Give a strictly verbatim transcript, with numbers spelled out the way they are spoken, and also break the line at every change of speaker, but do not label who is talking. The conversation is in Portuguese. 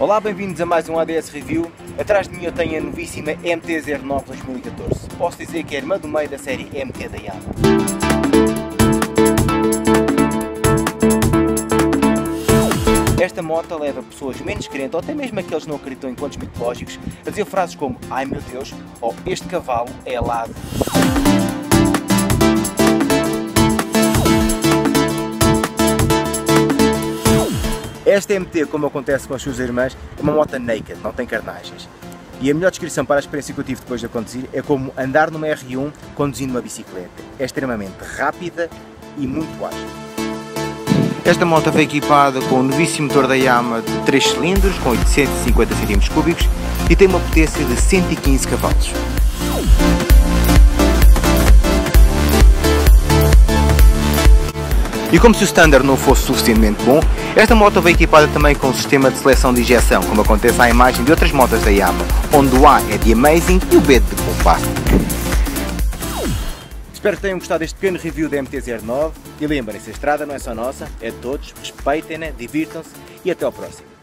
Olá, bem-vindos a mais um A D S Review. Atrás de mim eu tenho a novíssima M T zero nove dois mil e catorze. Posso dizer que é a irmã do meio da série M T da Yamaha. Esta moto leva pessoas menos crentes, ou até mesmo aqueles que não acreditam em contos mitológicos, a dizer frases como "Ai meu Deus" ou "Este cavalo é alado". Esta M T, como acontece com as suas irmãs, é uma moto naked, não tem carnagens. E a melhor descrição para a experiência que eu tive depois de a conduzir é como andar numa R um conduzindo uma bicicleta. É extremamente rápida e muito ágil. Esta moto foi equipada com o novíssimo motor da Yamaha de três cilindros, com oitocentos e cinquenta centímetros cúbicos e tem uma potência de cento e quinze cavalos. E como se o standard não fosse suficientemente bom, esta moto veio equipada também com um sistema de seleção de injeção, como acontece à imagem de outras motos da Yamaha, onde o A é de Amazing e o B de Bombastic. Espero que tenham gostado deste pequeno review da M T zero nove e lembrem-se, a estrada não é só nossa, é de todos, respeitem-na, divirtam-se e até ao próximo.